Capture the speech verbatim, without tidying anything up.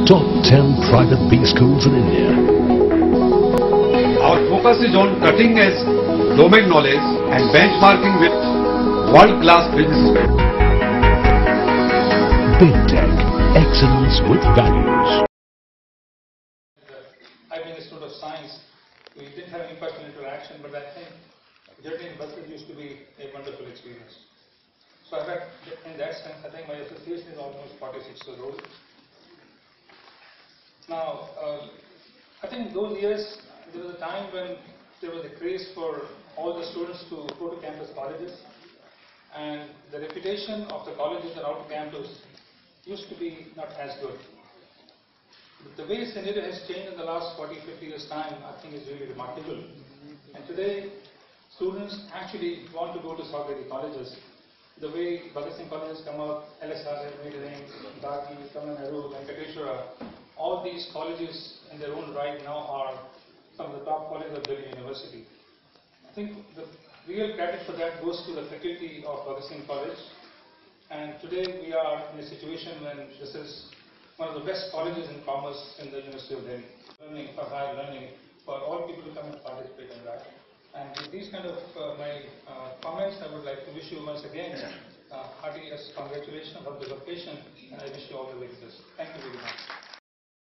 top ten private B schools in India. Our focus is on cutting-edge domain knowledge and benchmarking with world-class business. Big Tech, excellence with values. I've been a student of science. We didn't have any personal interaction, but I think journey in buses used to be a wonderful experience. So I fact, in that sense, I think my association is almost forty-six years old. Now, uh, I think in those years, there was a time when there was a craze for all the students to go to campus colleges, and the reputation of the colleges around campus used to be not as good. But the way scenario has changed in the last forty, fifty years time, I think is really remarkable. And today, students actually want to go to Saurabh colleges. The way Bhagat Singh colleges come up, L S R, Medering, Daki, Tamil Nadu, Venkateshwara, all these colleges in their own right now are some of the top colleges of Delhi University. I think the real credit for that goes to the faculty of Bhagat Singh College. And today we are in a situation when this is one of the best colleges in commerce in the University of Delhi. Learning for higher learning, for all people to come and participate in that. And with these kind of uh, my uh, comments, I would like to wish you once again uh, heartiest congratulations on this occasion, and I wish you all the very best. Thank you very much.